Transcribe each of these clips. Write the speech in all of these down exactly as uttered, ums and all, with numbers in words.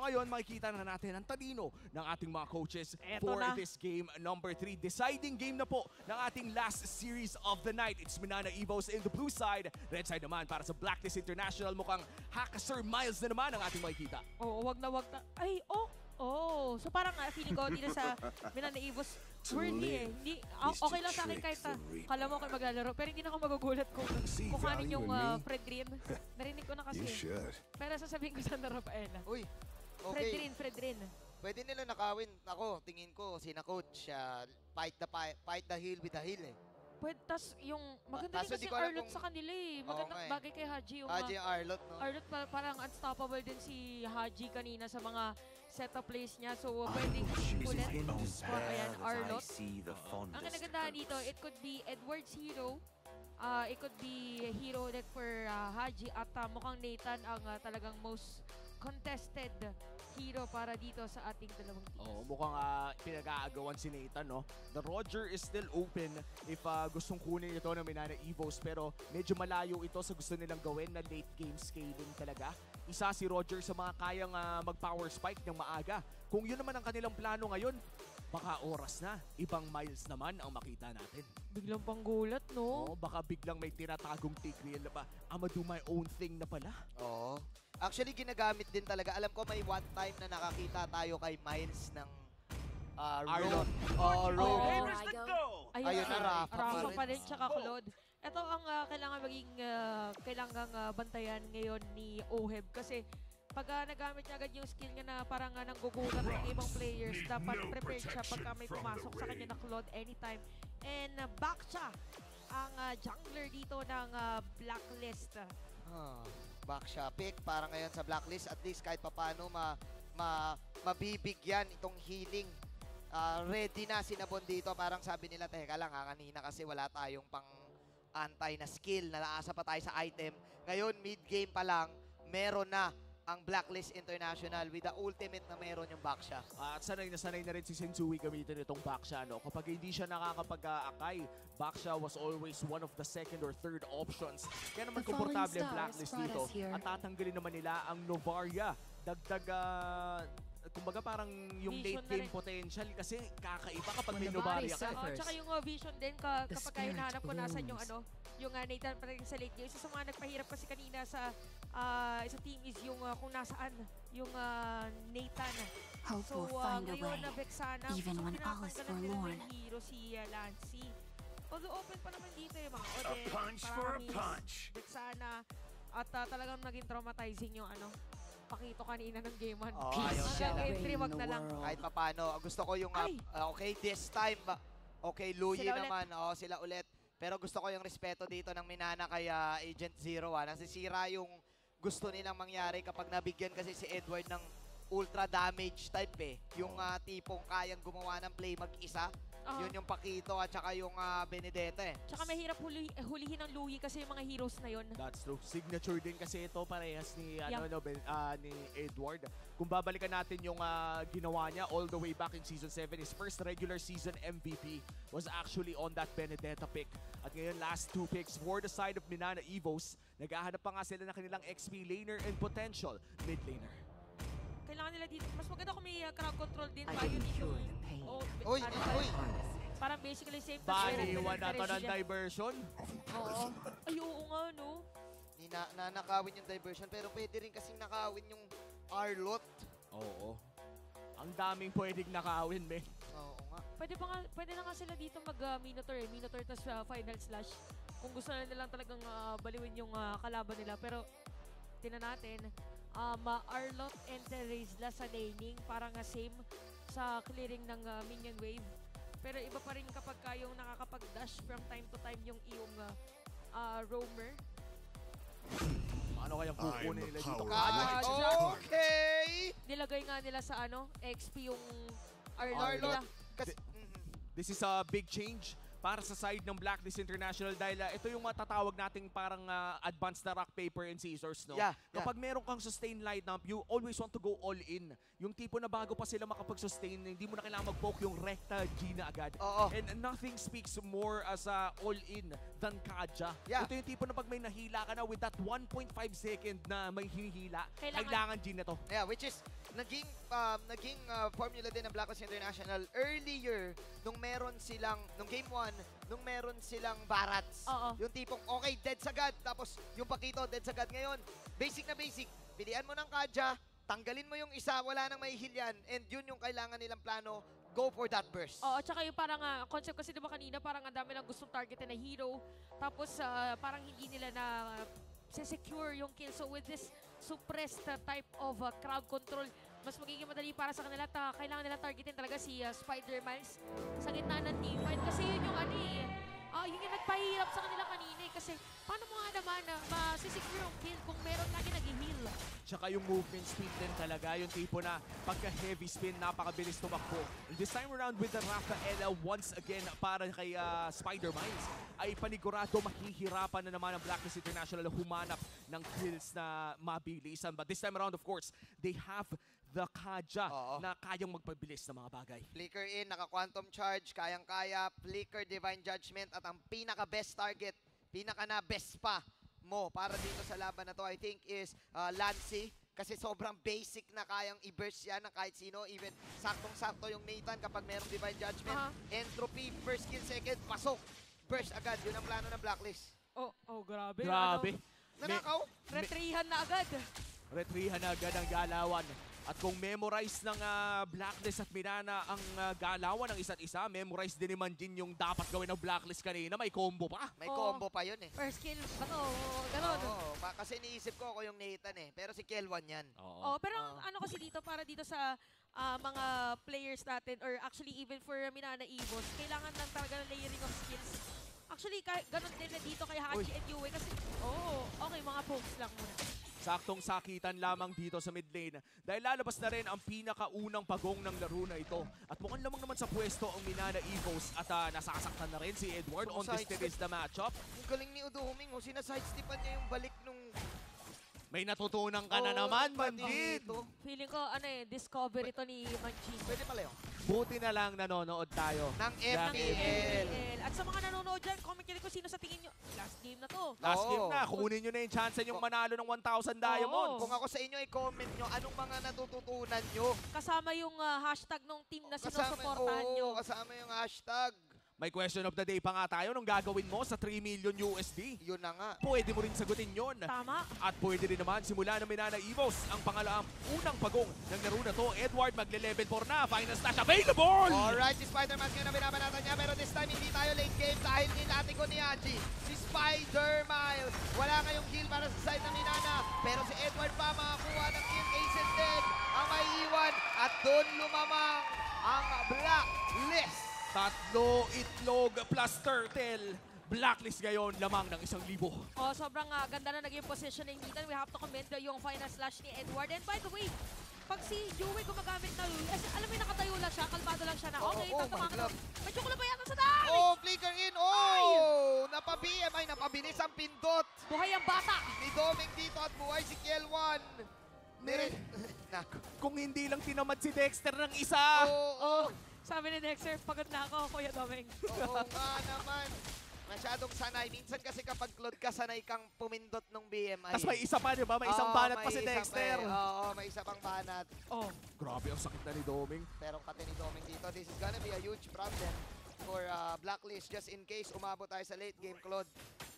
ngayon, makikita na natin ang talino ng ating mga coaches Eto for na. this game number three. Deciding game na po ng ating last series of the night. It's Minana Evos in the blue side. Red side naman para sa Blacklist International. Mukhang Hackasir Miles na naman ang ating makikita. Oo, wag na wag na. Ay, oh! Oh, so parang uh, feeling ko dito sa Minana Evos, worthy eh. Hindi, uh, okay lang sa akin kahit uh, kala mo kayo maglalaro, pero hindi na ako magugulat kung kuhanin yung uh, Fred Green. Narinig ko na kasi. Pero sasabihin ko sa Rafaela. Uy, Fred okay. Green, Fred Green. Pwede nila nakawin. Ako, tingin ko, sina coach, uh, fight, the, fight the hill with the hill eh. Pwede, tas yung maganda Kaso din kasi di ko alam Arlot kung- sa kanila eh. Magandang Oo nga eh. bagay kay Haji yung Haji uh, Arlot, no? Arlot pa- parang unstoppable din si Haji kanina sa mga setup plays niya. So, uh, pwedeng ulit. Or, ayan, Arlot. Ang kinagandahan dito, it could be Edward's hero. Uh, it could be hero ulit for uh, Haji. At uh, mukhang Nathan ang uh, talagang most contested hero para dito sa ating dalawang teams. Oh, mukhang uh, pinag-aagawan si Nathan, no? The Roger is still open if uh, gustong kunin ito ng Minana Evos, pero medyo malayo ito sa gusto nilang gawin na late game scaling talaga. Isa si Roger sa mga kayang uh, mag-power spike ng maaga. Kung yun naman ang kanilang plano ngayon, baka oras na. Ibang Miles naman ang makita natin. Biglang panggulat, no? Oh, baka biglang may tinatagong take real na pa. I'ma do my own thing na pala. Oo. Actually, ginagamit din talaga. Alam ko may one time na nakakita tayo kay Miles ng uh, Arlot. Oh, Rogue. Oh, ayun, Ayun na, Rafa pa Rafa rin. pa rin, tsaka Claude. Ito ang uh, kailangan maging, uh, kailangang uh, bantayan ngayon ni Oheb. Kasi pag uh, nagamit niya agad yung skill niya na parang uh, nanggugulat ng ibang players, dapat prepared siya pagka may pumasok sa kanya na Claude anytime. And uh, back siya ang uh, jungler dito ng uh, Blacklist. Ah, back siya pick para ngayon sa Blacklist. At least kahit papano ma, ma, mabibigyan itong healing. Uh, ready na sinabon dito. Parang sabi nila, teka lang ha, kanina kasi wala tayong pang anti na skill. Nalaasa pa tayo sa item. Ngayon, mid-game pa lang, meron na ang Blacklist International with the ultimate na meron yung Baksha. Uh, at sanay na sanay na rin si Sensui gamitin itong Baksha. No? Kapag hindi siya nakakapag-akay, Baksha was always one of the second or third options. Kaya naman komportable ang Blacklist dito. At tatanggalin naman nila ang Novaria. Dagdag, uh, kumbaga parang yung Vision late na game rin. potential kasi kakaiba kapag may Novaria ka. Oh, tsaka yung uh, vision din ka, kapag kayo hinahanap ko nasan yung ano, yung uh, Nathan pa rin sa late game. Isa sa mga nagpahirap kasi kanina sa uh, sa team is yung uh, kung nasaan yung uh, Nathan. Hope So will uh, find a ngayon way, na Vexana, even so when all is pinapagalan nila forlorn. ng hero si uh, Lancy. Although open pa naman dito yung mga Odin, A punch for a punch. Vexana, at uh, talagang naging traumatizing yung ano, Pakito kanina ng game one. Oh, ayaw siya. Hanggang game three, wag na lang. Kahit papano, gusto ko yung, uh, Ay! uh, okay, this time, ba- okay, Luyi Sila ulit. naman, oh, sila ulit. Pero gusto ko yung respeto dito ng Minana kay uh, Agent Zero. Ah. Nasisira yung gusto nilang mangyari kapag nabigyan kasi si Edward ng ultra damage type eh. Yung uh, tipong kayang gumawa ng play mag-isa. Uh-huh. Yun yung Pakito at saka yung uh, Benedetta eh. Tsaka mahirap huli, eh, hulihin ng Louie kasi yung mga heroes na yun. That's true. Signature din kasi ito parehas ni ano Yeah. no ben, uh, ni Edward. Kung babalikan natin yung uh, ginawa niya all the way back in season seven, his first regular season M V P was actually on that Benedetta pick. At ngayon last two picks for the side of Minana Evos, naghahanap pa nga sila ng kanilang X P laner and potential mid laner. Kailangan nila dito. Mas maganda kung may uh, crowd control din pa yun dito. Oh, Uy, ano, uy! Parang basically same Bani, Pero iwan na to ng siya. diversion. Oo. Ay, oo nga, no? Ni na, na nakawin yung diversion pero pwede rin kasing nakawin yung Arlot. Oo. Ang daming pwedeng nakawin, men. Oo nga. Pwede, pa nga, pwede na nga sila dito mag-Minotaur uh, eh. Minotaur tas uh, Final Slash. Kung gusto na nilang talagang uh, baliwin yung uh, kalaban nila. Pero, tinan natin, um, uh, Arlot and Terizla sa laning. Parang uh, same sa clearing ng uh, minion wave. Pero iba pa rin kapag kayong nakakapag-dash from time to time yung iyong uh, uh, roamer. Ano kayang kukunin nila dito? Ah, okay! Nilagay nga nila sa ano, X P yung Arlot Arlot. nila. Kasi, mhm. This is a big change para sa side ng Blacklist International dahil uh, ito yung matatawag nating parang uh, advanced na rock, paper, and scissors, no? Yeah, yeah. Kapag meron kang sustain lineup, you always want to go all in. Yung tipo na bago pa sila makapag-sustain, hindi mo na kailangan mag-poke yung Recta G na agad. Oo. And nothing speaks more as a all-in than Kaja. Yeah. Ito yung tipo na pag may nahila ka na with that one point five second na may hinihila, Kailangan- kailangan G na to. Yeah, which is, naging um, naging uh, formula din ng Blacklist International earlier nung meron silang nung game one nung meron silang Barats. Oo. Yung tipong okay, dead sagad tapos yung Pakito dead sagad. Ngayon basic na basic, pilihan mo ng Kadya, tanggalin mo yung isa, wala nang may heal yan, and yun yung kailangan nilang plano. Go for that burst. Oo, tsaka yung parang ah, concept kasi diba kanina, parang ang dami lang gustong targetin na hero. Tapos ah, parang hindi nila na secure yung kill. So with this suppressed uh, type of uh, crowd control, mas magiging madali para sa kanila. Ta kailangan nila targetin talaga si uh, Spider Miles sa gitna ng teamfight. Kasi yun yung ano eh, ah, yun yung nagpahirap sa kanila kanina eh. Kasi paano mo nga naman na uh, masisecure yung kill kung meron lagi nag-heal? Tsaka yung movement speed din talaga, yung tipo na pagka heavy spin, napakabilis tumakbo. This time around with the Rafaela once again para kay uh, Spider Miles, ay panigurado mahihirapan na naman ang Blacklist International na humanap ng kills na mabilisan. But this time around, of course, they have the Kadya Oo. na kayang magpabilis ng mga bagay. Flicker in, naka-quantum charge, kayang-kaya, flicker, divine judgment, at ang pinaka-best target, pinaka-na best pa mo para dito sa laban na to, I think is uh, Lancy. Kasi sobrang basic na kayang i-burst yan ng kahit sino. Even saktong-sakto yung Nathan kapag merong divine judgment. Aha. Entropy, first kill, second, pasok. Burst agad, yun ang plano ng Blacklist. Oh, oh grabe. Grabe. Ano, Nanakaw? retrihan na agad. Retrihan na agad ang galawan. At kung memorize ng ah, Blacklist at Mirana ang ah, galawan ng isa't isa, memorize din naman din yung dapat gawin ng Blacklist kanina. May combo pa. May Oo. combo pa yun eh. First kill ba to? Ganon. Oo, ba- kasi iniisip ko ako yung Nathan eh. Pero si Kelwan yan. Oh, pero ang Oo. ano kasi dito para dito sa ah, mga players natin or actually even for Minana Evos, kailangan lang talaga ng layering of skills. Actually, kahit ganun din na dito kay Hachi and Yue kasi, oh, okay, mga pokes lang muna. Saktong sakitan lamang dito sa mid lane dahil lalabas na rin ang pinakaunang pagong ng laro na ito. At mukhang lamang naman sa pwesto ang Minana Evos at uh, nasasaktan na rin si Edward on this Sidestep. is the matchup. Ang galing ni Uduhuming, oh, sinasidestepan niya yung balik nung... May natutunan ka na Oo, naman, pati Manjin! dito. Feeling ko, ano eh, discovery to ni Manjin. Pwede pala yun. Buti na lang nanonood tayo. Ng Ng F P L. At sa mga nanonood dyan, comment nyo rin kung sino sa tingin nyo. Last game na to. Last Oo. game na, kunin nyo na yung chance yung manalo ng one thousand diamonds. Kung ako sa inyo, i-comment nyo anong mga natututunan nyo. Kasama yung ah, hashtag nung team na Kasama, sinusuportahan nyo. oo, kasama yung hashtag. May question of the day pa nga tayo nung gagawin mo sa three million U S D. Yun na nga. Pwede mo rin sagutin yon. Tama. At pwede rin naman simula ng Minana Evos ang pangalam unang pagong ng laro na to. Edward magle-level four na. Final stash available! Alright, si Spider-Man ngayon na binabanatan niya. Pero this time, hindi tayo late game dahil nilati ko ni Hachi. Si Spider-Miles. Wala ngayong kill para sa side ng Minana. Pero si Edward pa makakuha ng kill. Aces din ang may iwan. At doon lumamang ang Blacklist. Tatlo, itlog, plus turtle. Blacklist ngayon lamang ng isang libo. Oh, sobrang ah, ganda na naging positioning dito. We have to commend uh, yung final slash ni Edward. And by the way, pag si Joey gumagamit na Lulu, eh, alam mo yung nakatayo lang siya, kalmado lang siya na, Oo, okay, oo, tatama my ka glove. na. May chocolate pa yata sa daan! Oh, flicker in. Oh! Napabi. Ay, napabilis ang pindot Buhay ang bata! ni Doming dito at buhay si Kelwan. Nire... Nako. Kung hindi lang tinamad si Dexter ng isa. Oo, oh, Sabi ni Dexter, pagod na ako, Kuya Domeng. oo nga naman. Masyadong sanay. Minsan kasi kapag Claude ka, sanay kang pumindot ng B M I. Tapos may isa pa, di ba? May isang Oo, banat may pa si isa Dexter. eh. Oo, may isa pang banat. Oh, Grabe ang sakit na ni Doming. Pero pati ni Doming dito, this is gonna be a huge problem for uh, Blacklist just in case umabot tayo sa late game, Claude.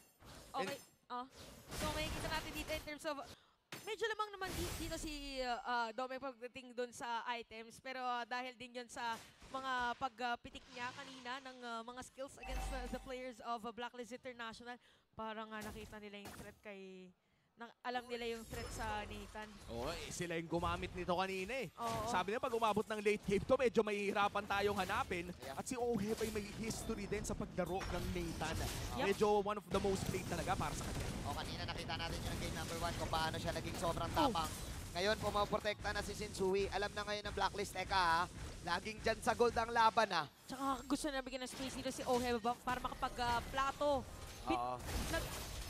okay. Oh. So, may kita natin dito in terms of medyo lamang naman di- dito si uh, uh, Domeng pagdating doon sa items. Pero uh, dahil din yun sa mga pagpitik niya kanina ng uh, mga skills against uh, the players of uh, Blacklist International, parang uh, nakita nila yung threat kay... Nang, alam nila yung threat sa Nathan. Oo, eh, sila yung gumamit nito kanina eh. Oo. Sabi niya pag umabot ng late game to, medyo mahihirapan tayong hanapin. Yeah. At si Oheb ay may history din sa paglaro ng Nathan. Yep. Medyo one of the most played talaga para sa kanya. O kanina nakita natin yung game number one kung paano siya naging sobrang tapang. Ngayon, pumaprotekta na si Shinsui. Alam na ngayon ng Blacklist. Eka ha, laging dyan sa gold ang laban ha. Tsaka gusto na bigyan ng space dito si Oheb ba- para makapag-plato. Oo. nag,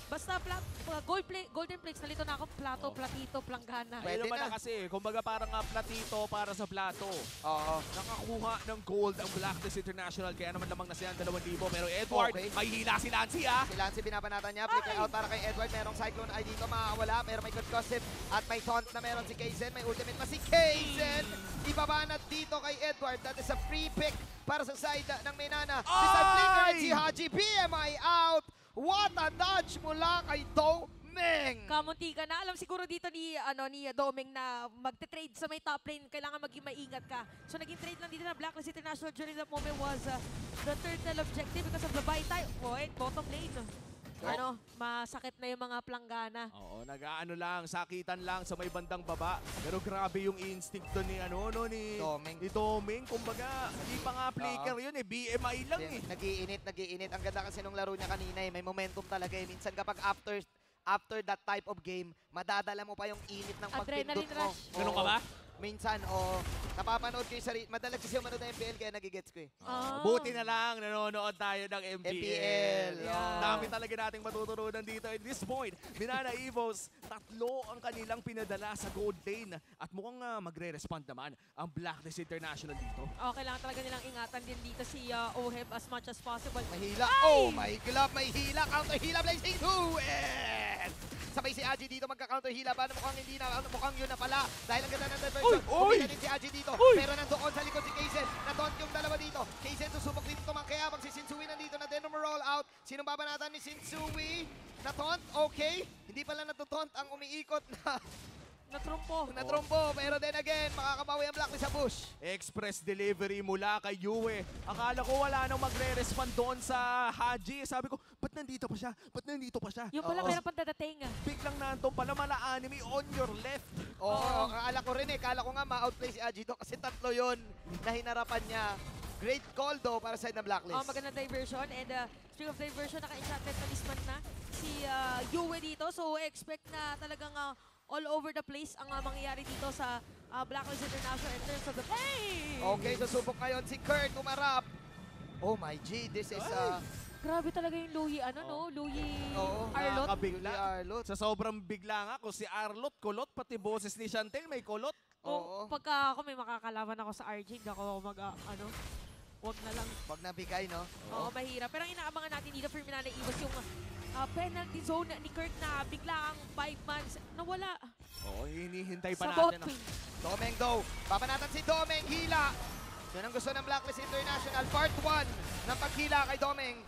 Basta plat, uh, gold play, golden plates, nalito na ako, plato, Oh. platito, planggana. Pwede Ayun naman na. na kasi, kumbaga parang uh, platito para sa plato. Oo. Nakakuha ng gold ang Blacklist International, kaya naman lamang na siya ang dalawang libo. Pero Edward, Okay. may hila si Lancy ah! Si Lance binabanatan niya, flicker Ay! out para kay Edward. Merong Cyclone Eye dito, makakawala. Meron may good gossip at may taunt na meron si Kaizen. May ultimate pa si Kaizen. Ibabanat dito kay Edward. That is a free pick para sa side ng Menana. Si Ay! side flicker si Haji. B M I out. What a dodge mula kay Domeng. Kamunti ka na. Alam siguro dito ni ano ni Domeng na magte-trade sa may top lane, kailangan maging maingat ka. So naging trade lang dito na Blacklist International during that moment was uh, the turtle objective because of the buy time. Oh, wait, bottom lane. Ano, masakit na yung mga planggana. Oo, nag-aano lang, sakitan lang sa may bandang baba. Pero grabe yung instinct doon ni ano, no, ni Domeng. Ni Domeng. Kumbaga, hindi pa nga flicker yun eh, B M I lang eh. Nagiinit, nagiinit. Ang ganda kasi nung laro niya kanina eh. May momentum talaga eh. Minsan kapag after after that type of game, madadala mo pa yung init ng pagpindot Adrenaline mo. rush. Ganun ka ba? Minsan, o napapanood ko yung sarili. Madalas kasi yung manood ng M P L kaya nagigets ko eh. Ah. Buti na lang, nanonood tayo ng M P L. M P L, yeah. Dami talaga nating matuturunan dito in this point. Minana Evos, tatlo ang kanilang pinadala sa gold lane. At mukhang uh, magre-respond naman ang Blacklist International dito. Okay lang talaga nilang ingatan din dito si uh, Oheb as much as possible. Mahila. Oh my glove, may hila. Counter hila, blazing two. And sabay si Aji dito magka-counter hila. Paano mukhang hindi na, mukhang yun na pala. Dahil ang ganda ng diversion. Uy! Uy! Kumita din si Aji dito. Uy! Pero nandoon sa likod si Kaizen. Nataunt yung dalawa dito. Kaizen susubok dito tumangkayabang si Shinsui nandito na din roll out. Sinong babanatan ni Shinsui? Nataunt, okay. Hindi pala natutaunt ang umiikot na Natrumpo. na trombo. Pero then again, makakabawi ang Blacklist sa bush. Express delivery mula kay Yue. Akala ko wala nang magre-respond doon sa Haji. Sabi ko, ba't nandito pa siya? Ba't nandito pa siya? Yung pala Oo. meron pang dadating. Biglang nandun pala mala anime on your left. Oo, Oo. akala ko rin eh. Akala ko nga ma-outplay si Aji doon kasi tatlo yon na hinarapan niya. Great call do para sa side ng Blacklist. Oh, magandang diversion. And uh, speaking of diversion, naka-enchanted talisman na si uh, Yue dito. So expect na talagang uh, all over the place ang uh, mangyayari dito sa uh, Blacklist International in terms of the play. Okay, susubok ngayon si Kurt umarap. Oh my G, this is uh, Grabe talaga yung Louie, ano no? Louie Oo. Arlot. Nakakabigla. Louie Arlot. Sa sobrang bigla nga ko, si Arlot, kulot, pati boses ni Chantel may kulot. Oo. Kung pagka ako may makakalaban ako sa R J, hindi ako mag, uh, ano, wag na lang. Wag na bigay, no? Oo, mahirap. Pero ang inaabangan natin dito for Minana Evos yung uh, penalty zone ni Kirk na bigla ang five months nawala Oo, hinihintay pa sa natin. bot ang- wing. Domeng do. Papanatan si Domeng, hila. Yun ang gusto ng Blacklist International. Part one ng paghila kay Domeng.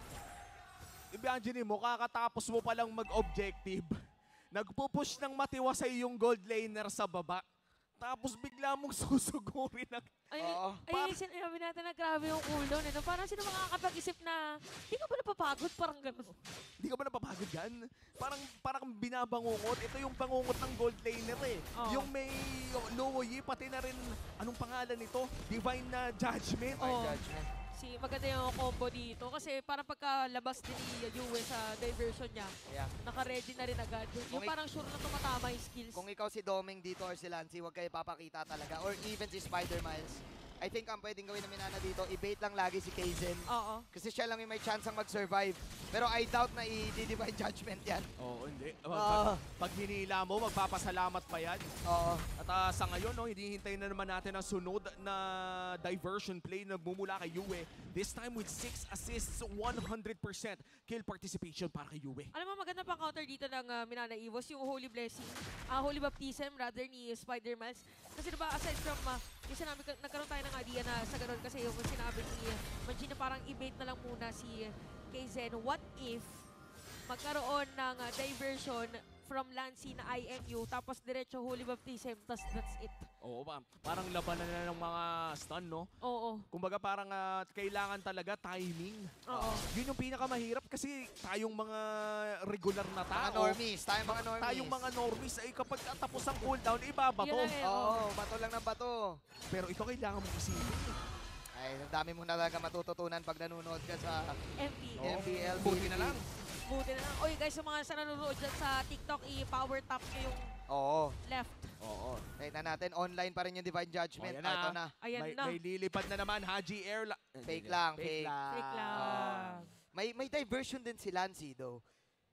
Imagine mo, kakatapos mo palang mag-objective, nagpupush ng matiwasay yung gold laner sa baba, tapos bigla mong susugurin ang... Ay, Oo. ay, sinabi natin na grabe yung cooldown. Eh, no? Parang sino makakapag-isip na, di ka ba napapagod? Parang gano'n. Hindi ka ba napapagod yan? Parang, parang binabangungot. Ito yung bangungot ng gold laner eh. Oo. Yung may Looy, pati na rin, anong pangalan nito? Divine na Judgment. My Oo. judgment. Si maganda yung combo dito kasi parang pagkalabas din ni Yue sa diversion niya, Yeah. naka-ready na rin agad. Yung Kung ik- parang sure na tumatama yung skills. Kung ikaw si Domeng dito or si Lancy, huwag kayo papakita talaga. Or even si Spider Miles. I think ang pwedeng gawin ng Minana dito, i-bait lang lagi si Kaizen. Oo. Kasi siya lang yung may chance ang mag-survive. Pero I doubt na i-divine judgment yan. Oo, hindi. Oo. Pag, pag hinila mo, magpapasalamat pa yan. Oo. At ah, sa ngayon, no, hinihintay na naman natin ang sunod na diversion play na bumula kay Yue. This time with six assists, one hundred percent kill participation para kay Yue. Alam mo, maganda pa counter dito ng uh, Minana Evos, yung Holy Blessing, ah Holy Baptism rather ni Spider Miles. Kasi diba, aside from, uh, yung sinabi, ko- nagkaroon tayo ng idea na sa ganun kasi yung sinabi ni uh, Manji na parang i-bait na lang muna si uh, Kaizen. What if magkaroon ng uh, diversion from Lancy na I M U, tapos diretso Holy Baptism, tas that's it. Oo ba? Parang labanan na ng mga stun, no? Oo. Kumbaga parang ah, kailangan talaga timing. Oo. Yun yung pinakamahirap kasi tayong mga regular na Mga tao, normies. Tayong mga normies. tayong mga normies ay kapag tapos ang cooldown, ibabato. Yun lang eh. Oo, Oo. bato lang ng bato. Pero ito kailangan mong isipin. Ay, ang dami mo na talaga matututunan pag nanonood ka sa M P. Oo. M P L. Buti na lang. Buti na lang. Oy guys, sa mga sa nanonood dyan sa TikTok, i-power tap nyo yung Oo. left. Oo. Tignan natin, online pa rin yung Divine Judgment. Oh, yan Ah, ito na. na. Ayan may, na. may lilipad na naman, Haji Air. Fake lang, fake. lang. Fake lang. May may diversion din si Lancy though.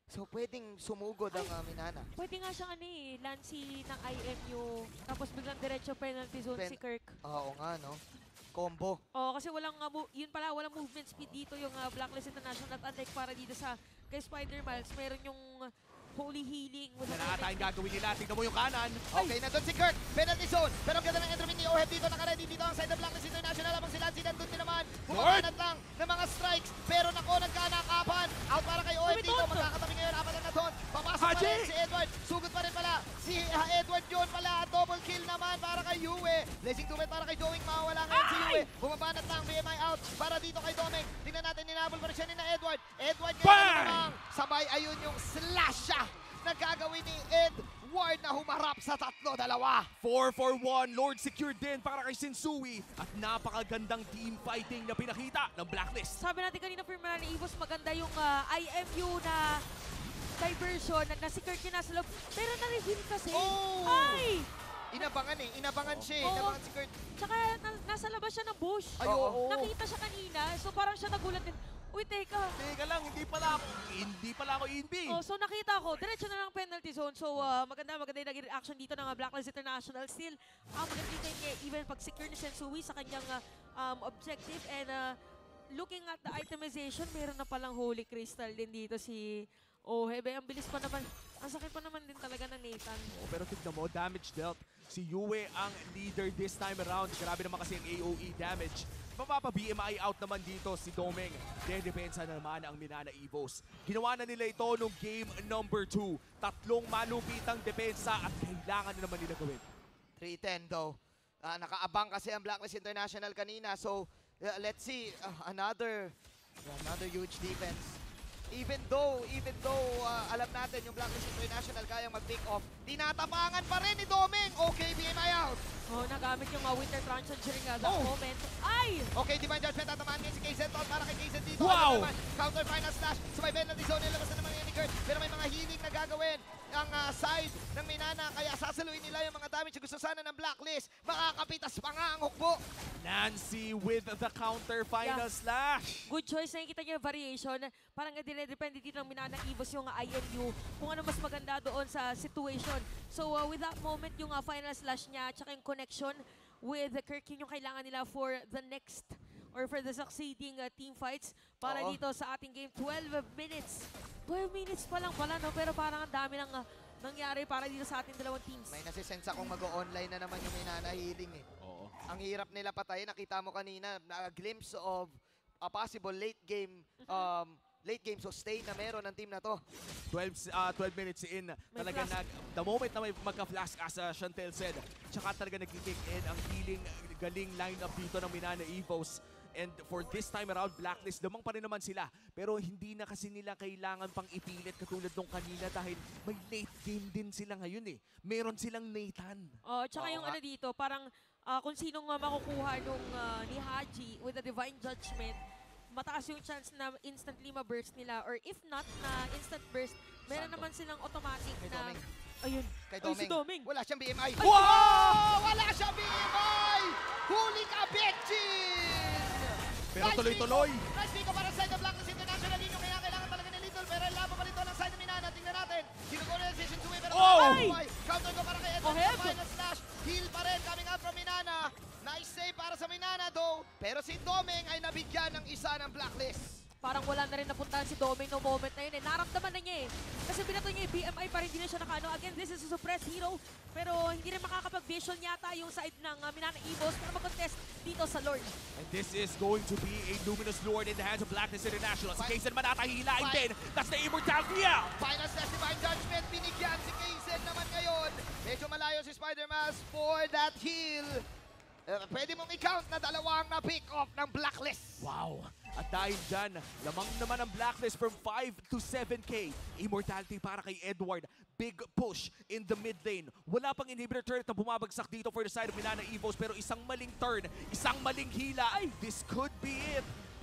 So pwedeng sumugod ang uh, Minana. Pwede nga siyang ano eh, Lancy ng I M U, tapos biglang diretso penalty zone Pen- si Kirk. Oo nga, no? Combo. Oh, kasi walang, uh, mo- yun pala, walang movement speed dito yung uh, Blacklist International. At unlike para dito sa kay Spider Miles, meron yung uh, Holy Healing. With Yan na ata yung gagawin nila. Tingnan mo yung kanan. Okay, nandun si Kirk. Penalty zone. Pero ang ganda ng entry ni Oheb dito. Nakaready dito ang side of Blacklist International. Habang si Lancy nandun din naman. Bumabanat lang ng mga strikes. Pero nako, nagkanakapan. Out para kay Oheb dito. Magkakatabi ngayon. Apat na naton. Papasok pa Haji! rin si Edward. Sugod pa rin pala. Si uh, Edward John pala. Double kill naman para kay Yue. Blessing to it para kay Doing. Mawawala ngayon si Yue. Bumabanat lang. B M I out. Para dito kay Doming. Tingnan natin. Ninabol pa rin siya ni na Edward. Edward ngayon Bang! namang sabay. Ayun yung slash siya na gagawin ni Edward na humarap sa tatlo-dalawa. four for one. Lord secured din para kay Sensui. At napakagandang team fighting na pinakita ng Blacklist. Sabi natin kanina, Firmana ni Evos, maganda yung uh, I M U na diversion na, na si Kirk yung nasa loob. Pero na-reveal kasi. Oh! Ay! Inabangan eh. Inabangan siya eh. Oo. Inabangan si Kurt. Tsaka na, nasa labas siya ng bush. Ay, oo. Nakita siya kanina, so parang siya nagulat din. Uy, teka. Teka lang, hindi pala ako, hindi pala ako in B. Oh, so nakita ko, diretso na lang penalty zone. So uh, maganda, maganda yung naging reaction dito ng uh, Blacklist International. Still, uh, maganda yung niya, even pag-secure ni Sensui sa kanyang uh, um, objective. And uh, looking at the itemization, meron na palang Holy Crystal din dito si Oheb. Ang bilis pa naman, ang sakit pa naman din talaga ng Nathan. Oh, pero tignan mo, damage dealt. Si Yue ang leader this time around. Grabe naman kasi ang A O E damage. Mapapa-B M I out naman dito si Doming. Dedepensa na naman ang Minana Evos. Ginawa na nila ito nung game number two. Tatlong malupitang depensa at kailangan na naman nila gawin. three ten though. Ah, nakaabang kasi ang Blacklist International kanina. So, uh, let's see. Uh, another, another huge defense. Even though, even though uh, alam natin yung Blacklist International kayang mag-take off, tinatapangan pa rin ni Doming. Okay, B M I out. Oh, nagamit yung uh, Winter Truncheon during uh, that Oh. moment. Ay! Okay, Divine Judgment, tatamaan ngayon si K Z Tol para kay K Z dito. Wow! Ano naman, counter final slash, sa may penalty zone, nilabas na naman yan ni Kurt. Pero may mga healing na gagawin ang uh, side ng Minana, kaya sasaluin nila yung mga damage. Gusto sana ng Blacklist, makakapitas pa nga ang hukbo. Nancy with the counter final Yeah. slash. Good choice. Nakikita niyo yung variation. Parang nga dinedepende dito ng Minana Evos yung uh, I M U kung ano mas maganda doon sa situation. So uh, with that moment, yung uh, final slash niya tsaka yung connection with the Kirk yun yung kailangan nila for the next or for the succeeding uh, team fights para Oo. dito sa ating game. twelve minutes. twelve minutes pa lang pala, no? Pero parang ang dami ng uh, nangyari para dito sa ating dalawang teams. May nasisense akong mag-online na naman yung Minana healing eh. Oo. Ang hirap nila patayin. Nakita mo kanina, na glimpse of a possible late game um, late game sustain na meron ng team na to. twelve, uh, twelve minutes in, May talaga flask. nag, the moment na may magka-flask as uh, Chantel said, tsaka talaga nag-kick in ang healing galing lineup dito ng Minana Evos. And for this time around, Blacklist, damang pa rin naman sila. Pero hindi na kasi nila kailangan pang ipilit katulad nung kanina dahil may late game din sila ngayon eh. Meron silang Nathan. Oh, tsaka Oo yung nga. ano dito, parang ah, kung sinong uh, makukuha nung ah, ni Haji with the Divine Judgment, mataas yung chance na instantly ma-burst nila. Or if not na instant burst, meron Santo. naman silang automatic Kay na... Doming. Ayun. Kay Ay, Doming. si Doming. Wala siyang B M I. Ay, Wow! Wala siyang B M I! Huli ka, Betchin! Pero Nice tuloy-tuloy. pick-up. Nice pick-up para sa side of Blacklist International. Yun yung kaya kailangan talaga ni Little. Pero laban pa rito ng side ng Minana. Tingnan natin. Sinukuha na si Sensui. Pero Oh! Ay! Counter ko para kay Edward. Oheb! Final slash. Heal pa rin coming out from Minana. Nice save para sa Minana though. Pero si Doming ay nabigyan ng isa ng Blacklist. Parang wala na rin napuntahan si Doming no moment na yun eh. Naramdaman na niya eh. Kasi binato niya yung B M I pa rin, hindi na siya nakano. Again, this is a suppressed hero. Pero hindi rin makakapag-vision yata yung side ng uh, Minana Evos para mag-contest dito sa Lord. And this is going to be a Luminous Lord in the hands of Blacklist International. Si Fine. Kaysen manatahilain Fine. din. That's the immortality out. Final slash Divine Judgment. Binigyan si Kaysen naman ngayon. Medyo malayo si Spider-Miles for that heal. Uh, pwede mong i-count na dalawang na pick off ng Blacklist. Wow! At dahil dyan, lamang naman ang Blacklist from five to seven K. Immortality para kay Edward. Big push in the mid lane. Wala pang inhibitor turret na bumabagsak dito for the side of Minana Evos pero isang maling turn, isang maling hila. Ay, this could be it.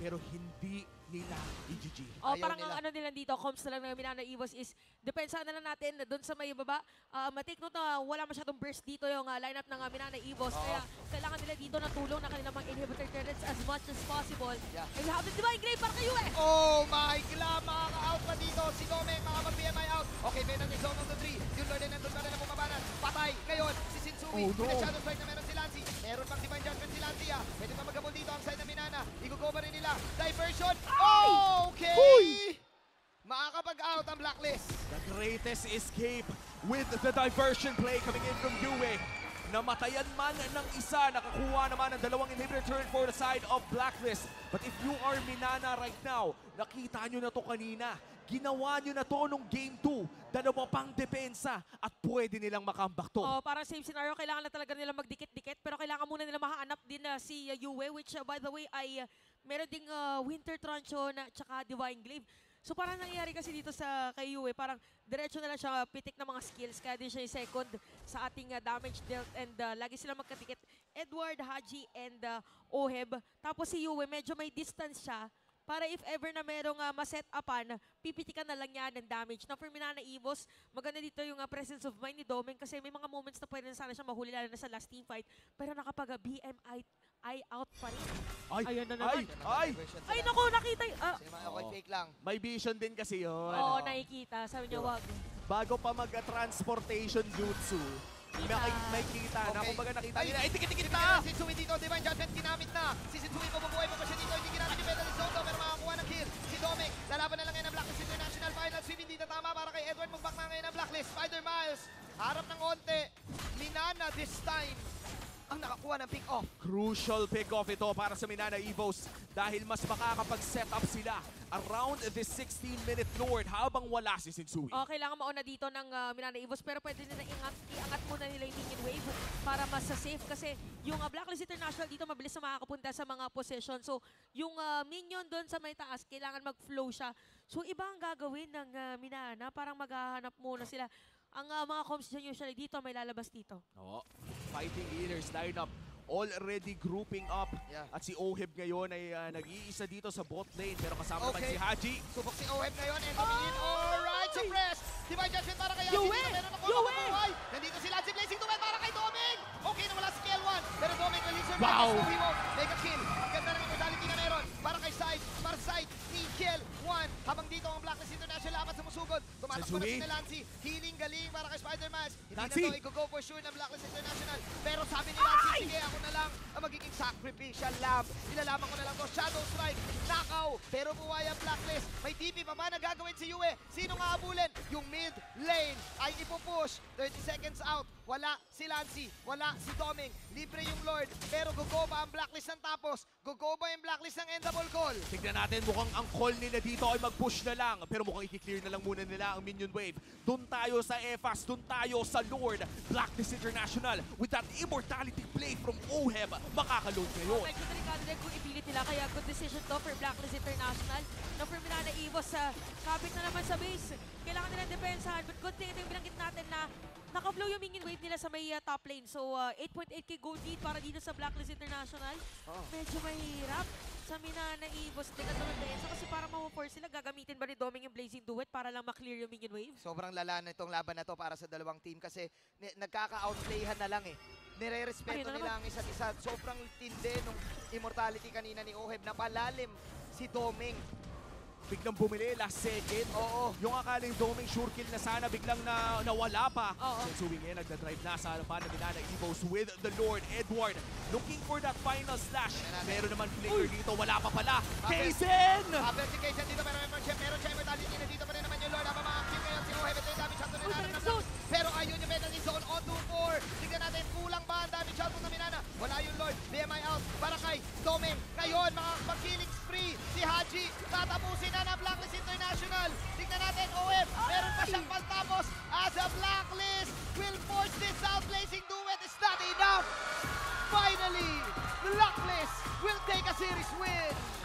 pero hindi nila i-G G. Oh, Ayaw parang nila. ang ano nila dito, comms na lang ng Minana Evos is, depensahan na lang natin doon sa may baba. Uh, Matik note na wala masyadong burst dito yung uh, lineup ng uh, Minana Evos. Oo. Kaya kailangan nila dito ng tulong ng kanilang mga inhibitor turrets as much as possible. Yeah. And we have the Divine Grave para kayo eh! Oh my God! Makaka-out pa dito. Si Domeng, makaka-B M I out. Okay, penalty zone on the three. Yung Lord nandun pa rin ang bumabanan. Patay. Ngayon, si Shinsui. Oh, no. Pinag-shadow strike na meron si Lancy. Meron pang Divine Judgment si Lancy ah. Pwede pa magabol dito ang side ng Minana. Igugo ba rin nila? Diversion. Oh, okay! Uy! Makakapag-out ang Blacklist. The greatest escape with the diversion play coming in from Yue. Namatayan man ng isa, nakakuha naman ng dalawang inhibitor turret for the side of Blacklist. But if you are Minana right now, nakita nyo na to kanina. Ginawa nyo na to nung game two. Dalawa pang depensa at pwede nilang makambak to. Oh, parang same scenario, kailangan na talaga nila magdikit-dikit pero kailangan muna nila mahanap din na si uh, Yue, which uh, by the way ay uh, meron ding uh, Winter Truncheon at saka Divine Glaive. So parang nangyayari kasi dito sa kay Yue, parang diretso na lang siya pitik ng mga skills, kaya din siya yung second sa ating uh, damage dealt and uh, lagi sila magkatikit. Edward, Haji, and uh, Oheb. Tapos si Yue, medyo may distance siya para if ever na merong uh, ma-set upan, pipitikan na lang niya ng damage. Now for Minana Evos, maganda dito yung uh, presence of mind ni Domeng kasi may mga moments na pwede na sana siya mahuli lalo na sa last team fight. Pero nakapag-B M I I out pa rin. Ay, Ayan na naman. ay, ay! Ay naku, nakita y- ah, Sino mga okay, Oo. fake lang. May vision din kasi yun. Oo, nakikita. Sabi niya, wag. Bago pa mag-transportation jutsu, Kita. may, may kita na. Okay. Kumbaga nakita Ay, nila, ay, tikit-tikit Sinigyan na! na si Shinsui dito, Divine Judgment ginamit na. Si Shinsui mabubuhay pa ba siya dito, hindi ginamit yung penalty zone to, pero makakuha ng kill. Si Domeng, lalaban na lang ngayon ang Blacklist International Final Sweep, hindi na tama para kay Edward, mag-back na ngayon ang Blacklist. Spider Miles, harap ng onte. Minana this time, ang nakakuha ng pick off. Crucial pick-off ito para sa Minana Evos dahil mas makakapag-set up sila around the sixteen minute Lord habang wala si Shinsui. Oh, kailangan mauna dito ng uh, Minana Evos pero pwede nila ingat, iangat muna nila yung minion wave para mas safe kasi yung uh, Blacklist International dito mabilis na makakapunta sa mga position. So, yung uh, minion doon sa may taas, kailangan mag-flow siya. So, iba ang gagawin ng uh, Minana, parang maghahanap muna sila. Ang uh, mga comms dyan usually dito, may lalabas dito. Oo. Fighting leaders lineup already grouping up. Yeah. At si Oheb ngayon ay uh, nag-iisa dito sa bot lane pero kasama naman Okay. si Haji. Subok si Oheb ngayon, and tumingin. Alright, suppress. Divine Judgment para kay Haji. Yue! Dito meron ako Yue! mabubuhay. Nandito si Lancy Blazing Duet para kay Domeng. Okay na wala si K L one. Pero Domeng release your Wow! Shinsui mo. Mega kill. Ang ganda ng immortality na meron. Para kay Side. Para Side ni K L one. Habang dito ang Blacklist International apat sumusugod. Tumatakbo na Shinsui. si Lancy. Healing galing para kay Spider-Man. Hindi Lancy! na to i-go for sure ng Blacklist International. Pero sabi ni Lancy, sige ako na lang ang magiging sacrificial lamb. Ilalaman ko na lang to. Shadow Strike. Knockout. Pero buhay ang Blacklist. May T P pa ba na gagawin si Yue? Sino nga abulin? Yung mid lane ay ipupush. thirty seconds out. Wala si Lancy. Wala si Domeng. Libre yung Lord. Pero gugoba ang Blacklist ng tapos. Gugoba yung Blacklist ng Endable Call. Tignan natin, mukhang ang call nila dito ay mag-push na lang. Pero mukhang i-clear na lang muna nila ang minion wave. Doon tayo sa E F A S, doon tayo sa Lord. Blacklist International with that immortality play from Oheb. Makakaload ngayon. Medyo delikado din kung ipilit nila, kaya good decision to for Blacklist International. Na for Minana Evos, sa kapit na naman sa base. Kailangan nila depensahan, but good thing ito yung binanggit natin na naka-blow yung minion wave nila sa may uh, top lane. So, uh, eight point eight K gold lead para dito sa Blacklist International. Oh. Medyo mahirap sa Minana Evos. Tingnan naman din. So, kasi parang mawaforce sila, gagamitin ba ni Domeng yung Blazing Duet para lang maklear yung minion wave? Sobrang lala na itong laban na to para sa dalawang team kasi ni- nagkaka-outplayhan na lang eh. Nire-respeto Ayun na nila ang isa't isa. Sobrang tindi nung immortality kanina ni Oheb. Napalalim si Domeng. Biglang bumili, last second. Oo. Yung akaling Domeng sure kill na sana, biglang na nawala pa. Oo. Shinsui ngayon nagdadrive na sa harapan ng Minana Evos with the Lord Edward. Looking for that final slash. Meron naman flicker dito, wala pa pala. Kaizen! Habang si Kaysen dito, pero meron siya, meron siya immortality na dito pa rin naman yung Lord. Habang mga-active ngayon si Oheb. Ito yung damage shot na Uy, nanaran zone. Pero ayun yung penalty zone on two four. Tignan natin, kulang ba ang damage shot ng Minana? Wala yung Lord. B M I out para kay Domeng. Ngayon, makakapag-killing spree si Haji. Tatapusin na ng Blacklist International. Tignan natin, Oheb. Meron pa siyang pagtapos as a Blacklist will force this out. Blazing Duet is not enough. Finally, Blacklist will take a series win.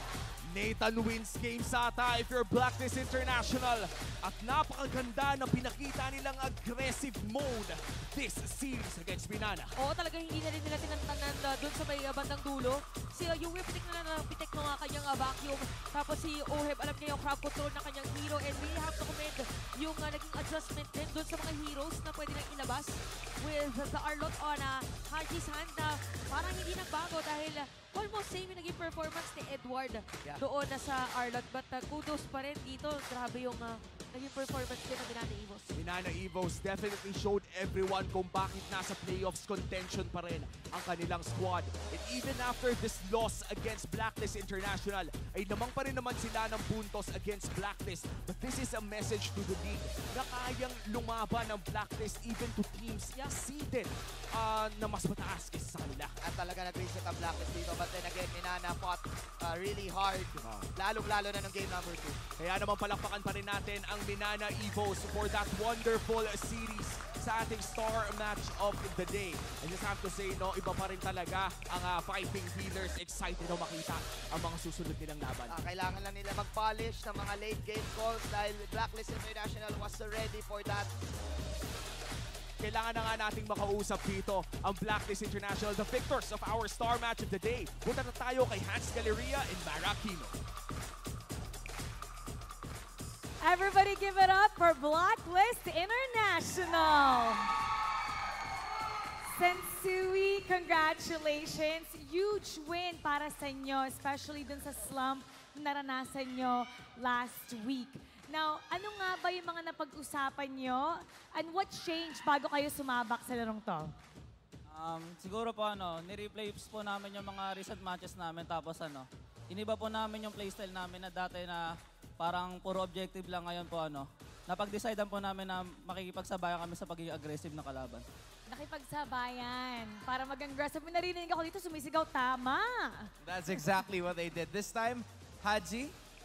Nathan wins game sata if you're Blacklist International. At napakaganda ng pinakita nilang aggressive mode this series against Binana. Oo, talaga hindi na rin nila tinantanan uh, doon sa may uh, bandang dulo. Si uh, Yui pitik na lang pitik ng uh, kanyang uh, vacuum. Tapos si Oheb, alam niya yung crowd control na kanyang hero. And we have to commend yung uh, naging adjustment din doon sa mga heroes na pwede nang ilabas with the Arlot on uh, Haji's hand na parang hindi nagbago dahil uh, almost same yung naging performance ni Edward Yeah. doon na sa Arlot. But uh, kudos pa rin dito. Grabe yung uh, naging performance din ng Binana Evos. Binana Evos definitely showed everyone kung bakit nasa playoffs contention pa rin ang kanilang squad. And even after this loss against Blacklist International, ay namang pa rin naman sila ng puntos against Blacklist. But this is a message to the league na kayang lumaban ng Blacklist even to teams Yeah. seeded uh, na mas mataas kaysa sa kanila. At talaga nag-reset ang Blacklist dito. But then again, Minana fought uh, really hard. Lalong-lalo na ng game number two. Kaya naman palakpakan pa rin natin ang Binana Evos for that wonderful series sa ating star match of the day. I just have to say, no, iba pa rin talaga ang uh, Piping Healers. Excited na makita ang mga susunod nilang laban. Ah, kailangan lang nila mag-polish ng mga late game calls dahil Blacklist International was ready for that. Kailangan na nga nating makausap dito ang Blacklist International, the victors of our star match of the day. Punta na tayo kay Hans Galeria and Marakino. Everybody give it up for Blacklist International. Sensui, congratulations. Huge win para sa inyo, especially dun sa slump na naranasan nyo last week. Now, ano nga ba yung mga napag-usapan nyo? And what changed bago kayo sumabak sa larong to? Um, siguro po ano, ni-replay po namin yung mga recent matches namin tapos ano, iniba po namin yung playstyle namin na dati na parang puro objective lang ngayon po ano. Napag-decidean po namin na makikipagsabayan kami sa pagiging aggressive na kalaban. Nakipagsabayan. Para mag-aggressive. May narinig ako dito, sumisigaw, tama. That's exactly what they did. This time, Haji,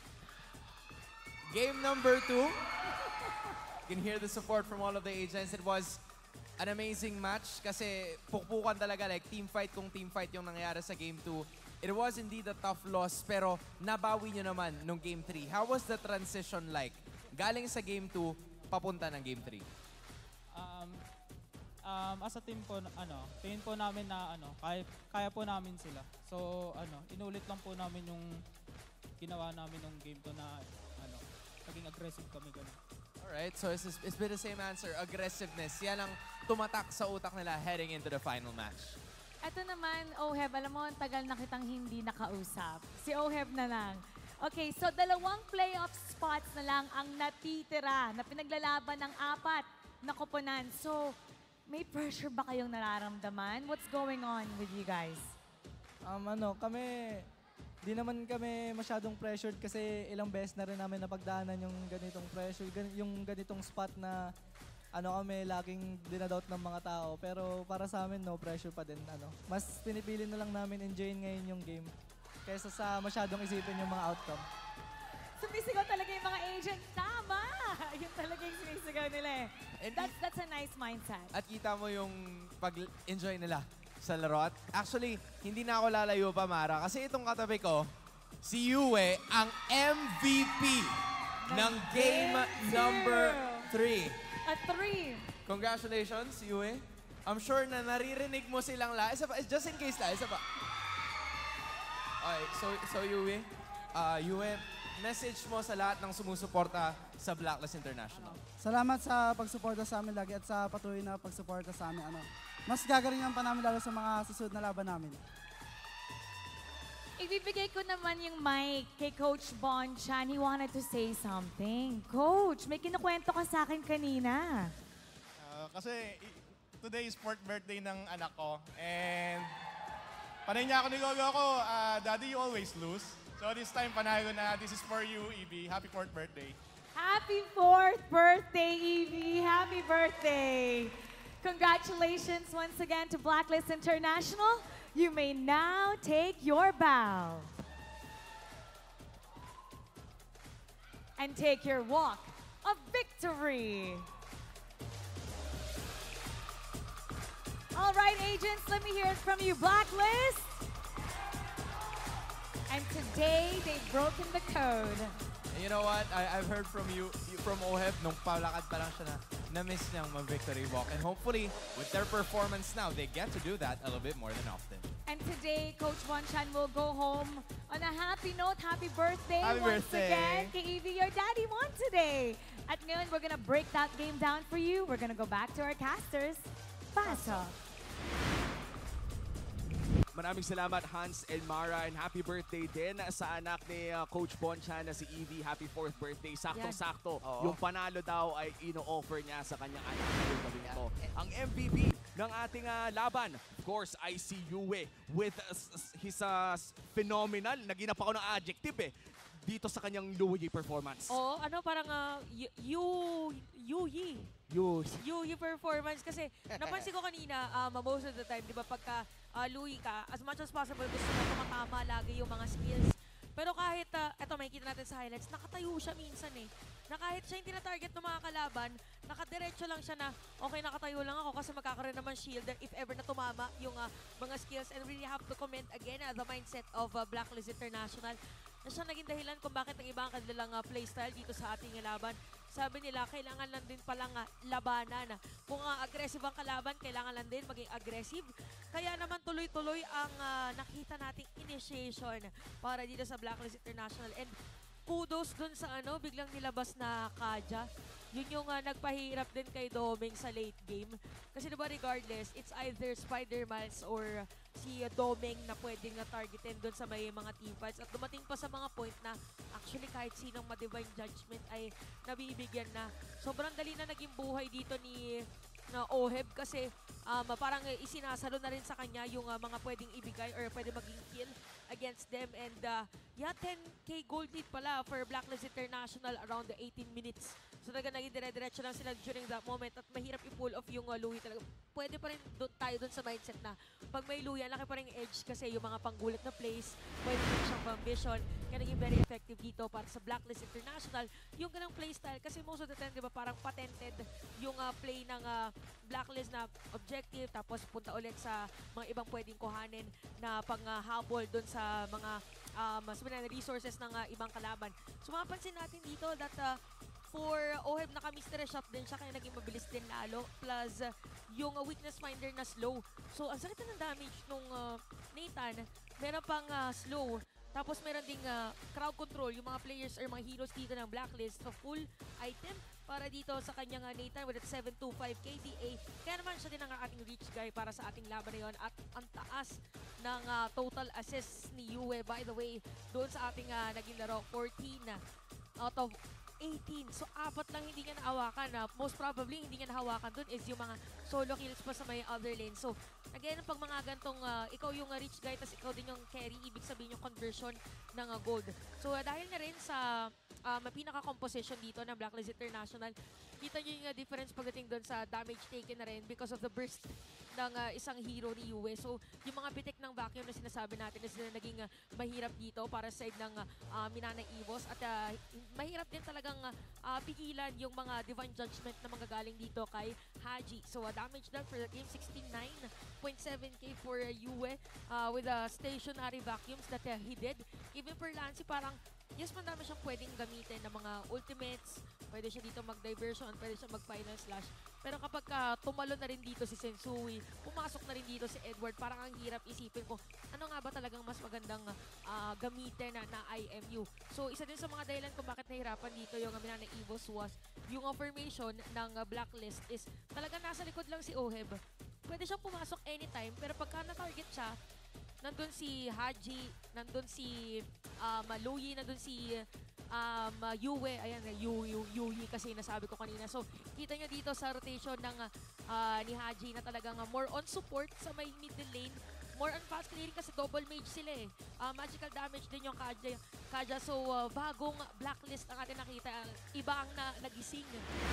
game number two. You can hear the support from all of the agents. It was an amazing match kasi pukpukan talaga, like team fight kung team fight yung nangyari sa game two. It was indeed a tough loss pero nabawi nyo naman nung game three. How was the transition like? Galing sa game two, papunta ng game three. Um, um, as a team po, ano, tingin po namin na ano, kaya, kaya po namin sila. So, ano, inulit lang po namin yung ginawa namin nung game to na ano, naging aggressive kami ganun. Alright, so it's, it's been the same answer, aggressiveness. Yan ang tumatak sa utak nila heading into the final match. Ito naman, Oheb, alam mo, ang tagal na kitang hindi nakausap. Si Oheb na lang. Okay, so dalawang playoff spots na lang ang natitira na pinaglalaban ng apat na koponan. So, may pressure ba kayong nararamdaman? What's going on with you guys? Um, ano, kami, di naman kami masyadong pressured kasi ilang beses na rin namin napagdaanan yung ganitong pressure, gan yung ganitong spot na ano kami, laging dinadoubt ng mga tao. Pero para sa amin, no pressure pa din. Ano. Mas pinipili na lang namin enjoyin ngayon yung game kaysa sa masyadong isipin yung mga outcome. Sumisigaw talaga yung mga agent. Tama! Yun talaga yung sumisigaw nila eh. And That's, that's a nice mindset. At kita mo yung pag-enjoy nila sa laro. At actually, hindi na ako lalayo pa, Mara. Kasi itong katabi ko, si Yue, ang M V P ng game number three. At three. Congratulations, Yue. I'm sure na naririnig mo silang lahat. Isa pa, just in case lang, isa pa. Okay, so, so Yue, uh, Yue, message mo sa lahat ng sumusuporta sa Blacklist International. Salamat sa pagsuporta sa amin lagi at sa patuloy na pagsuporta sa amin. Ano, mas gagalingan pa namin lalo sa mga susunod na laban namin. Ibibigay ko naman yung mic kay Coach Bonchan. He wanted to say something. Coach, may kinukwento ka sa akin kanina. Uh, kasi i- today is fourth birthday ng anak ko. And panay niya ako ni Gogo ko, uh, Daddy, you always lose. So this time, panay ko na, this is for you, Evie. Happy fourth birthday. Happy fourth birthday, Evie. Happy birthday. Congratulations once again to Blacklist International. You may now take your bow. And take your walk of victory. All right, agents, let me hear it from you. Blacklist. And today, they've broken the code. And you know what? I, I've heard from you, you from Oheb, nung palakad pa lang siya na na-miss niyang mag-victory walk. And hopefully, with their performance now, they get to do that a little bit more than often. And today, Coach Bonchan will go home on a happy note. Happy birthday Happy once birthday. again. K E V, your daddy won today. At ngayon, we're gonna break that game down for you. We're gonna go back to our casters. Pasok. Maraming salamat Hans and Mara, and happy birthday din sa anak ni uh, Coach Bonchan na si Evie. Happy fourth birthday. Saktong-sakto. Oo. Yung panalo daw ay ino-offer niya sa kanyang anak ngayong gabi ito. Yeah. Ang M V P ng ating uh, laban, of course, I C Yue with uh, s- his uh, s- phenomenal, naginap ako ng adjective eh, dito sa kanyang Luigi performance. Oo, ano parang uh, yu, yu, yuyi. Yus. Yuyi performance. Kasi napansin ko kanina, um, most of the time, di ba, pagka uh, Louie ka, as much as possible, gusto mo tumatama lagi yung mga skills. Pero kahit, uh, eto makikita natin sa highlights, nakatayo siya minsan eh. Na kahit siya yung tina-target ng mga kalaban, nakadiretso lang siya na, okay, nakatayo lang ako kasi magkakaroon naman shield if ever na tumama yung uh, mga skills. And really have to comment again uh, the mindset of uh, Blacklist International na siya naging dahilan kung bakit ang ibang kanilang uh, playstyle dito sa ating laban. Sabi nila, kailangan lang din palang uh, labanan. Kung uh, aggressive ang kalaban, kailangan lang din maging aggressive. Kaya naman tuloy-tuloy ang uh, nakita nating initiation para dito sa Blacklist International. And kudos dun sa ano, biglang nilabas na Kaja. Yun yung uh, nagpahirap din kay Doming sa late game. Kasi diba regardless, it's either Spider-Mans or si uh, Doming na pwedeng na targetin dun sa may mga teamfights. At dumating pa sa mga point na actually kahit sinong ma-divine judgment ay nabibigyan na. Sobrang dali na naging buhay dito ni na Oheb kasi um, parang isinasalo na rin sa kanya yung uh, mga pwedeng ibigay or pwede maging kill against them. And uh, yeah, ten K gold lead pala for Blacklist International around the eighteen minutes. So talaga naging dire-diretso lang sila during that moment at mahirap i-pull off yung uh, Louie talaga. Pwede pa rin do- tayo dun sa mindset na pag may Louie, laki pa rin edge kasi yung mga panggulat na plays, pwede rin siyang ambition. Kaya naging very effective dito para sa Blacklist International. Yung ganang playstyle kasi most of the time, di ba, parang patented yung uh, play ng uh, Blacklist na objective tapos punta ulit sa mga ibang pwedeng kuhanin na pang-habol uh, dun sa mga um, sabihin na resources ng uh, ibang kalaban. So mapapansin natin dito that uh, for Oheb, naka-mystery shot din siya kaya naging mabilis din lalo. Plus, uh, yung uh, weakness finder na slow. So, ang sakit na ng damage nung uh, Nathan. Meron pang uh, slow. Tapos meron ding uh, crowd control. Yung mga players or mga heroes dito ng Blacklist. So, full item para dito sa kanyang uh, Nathan with a seven two five K D A. Kaya naman siya din ang ating reach guy para sa ating laban na yun. At ang taas ng uh, total assists ni Yue. By the way, doon sa ating uh, naging laro, fourteen out of eighteen. So, apat lang hindi niya nahawakan. Uh, most probably, hindi niya nahawakan dun is yung mga solo kills pa sa may other lane. So, again, pag mga gantong, uh, ikaw yung uh, rich guy, tas ikaw din yung carry, ibig sabihin yung conversion ng uh, gold. So, uh, dahil na rin sa um, pinaka-composition dito ng Blacklist International, kita nyo yung uh, difference pagdating dun sa damage taken na rin because of the burst ng uh, isang hero ni Yue. So, yung mga bitik ng vacuum na sinasabi natin is na naging uh, mahirap dito para sa side ng uh, Minana Evos. At uh, mahirap din talagang uh, pigilan yung mga divine judgment na manggagaling dito kay Haji. So, uh, damage done for the game, sixty-nine point seven K for uh, Yue uh, with uh, stationary vacuums that uh, he did. Even for Lancy, parang yes, mandami siyang pwedeng gamitin ng mga ultimates. Pwede siya dito mag-diversion, pwede siya mag-final slash. Pero kapag uh, tumalo na rin dito si Sensui, pumasok na rin dito si Edward, parang ang hirap isipin ko, ano nga ba talagang mas magandang uh, gamitin na, na I M U. So, isa din sa mga dahilan kung bakit nahirapan dito yung Minana Evos was yung uh, formation ng uh, Blacklist is talaga nasa likod lang si Oheb. Pwede siyang pumasok anytime, pero pagka na-target siya, nandun si Haji, nandun si um, Louie, nandun si um, uh, Yue, ayan, Yu, Yu, Yui kasi nasabi ko kanina. So, kita nyo dito sa rotation ng uh, ni Haji na talagang uh, more on support sa may middle lane, more on fast clearing kasi double mage sila eh. Uh, magical damage din yung Kaja. Kaja. So, uh, bagong Blacklist ang atin nakita. Iba ang na, nagising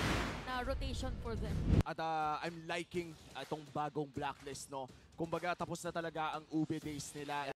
na rotation for them. At uh, I'm liking itong bagong Blacklist, no? Kumbaga, tapos na talaga ang Ube days nila.